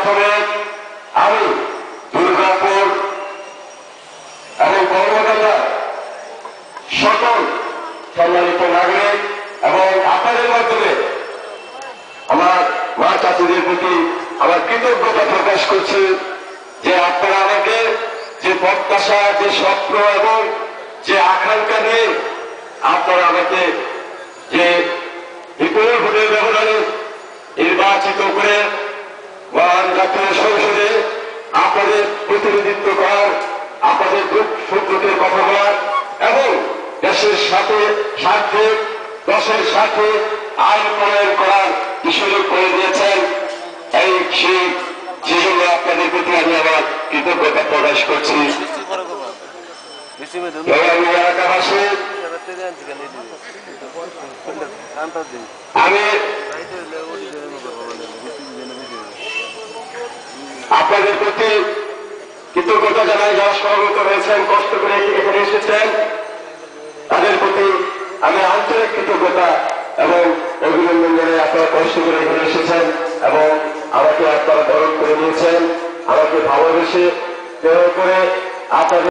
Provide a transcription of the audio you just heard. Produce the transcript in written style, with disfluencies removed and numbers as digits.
মাধ্যমে আমি দুর্গাপুর এবং বর্মগঙ্গা সকল সম্মানিত নাগরিক এবং আপনাদের মাধ্যমে আমার মা চাচিদের প্রতি আমার কৃতজ্ঞতা প্রকাশ করছি যে আপনারা আমাকে যে প্রত্যাশা, যে স্বপ্ন এবং যে আকাঙ্ক্ষা নিয়ে আপনারা আমাকে যে বিপুল ভোটের ব্যবধানে নির্বাচিত করে মহান জাতীয় সংসদে আপনাদের প্রতিনিধিত্ব করার, আপনাদের দুঃখ সুখের কথা বলার এবং দেশের স্বার্থে দেশের স্বার্থে আইন প্রণয়ন করার সুযোগ করে দিয়েছেন। সেই জন্য আপনাদের প্রতি আমি আমার কৃতজ্ঞতা প্রকাশ করছি। এলাকাবাসী আমি আপনাদের প্রতি কৃতজ্ঞতা জানাই, যারা সমবেত হয়েছেন, কষ্ট করে এখানে এসেছেন, তাদের প্রতি আমি আন্তরিক কৃতজ্ঞতা এবং অভিনন্দন জানাই। আপনারা কষ্ট করে এখানে এসেছেন এবং আমাকে আপনারা বরণ করে নিয়েছেন, আমাকে ভালোবেসে করে আপনাদের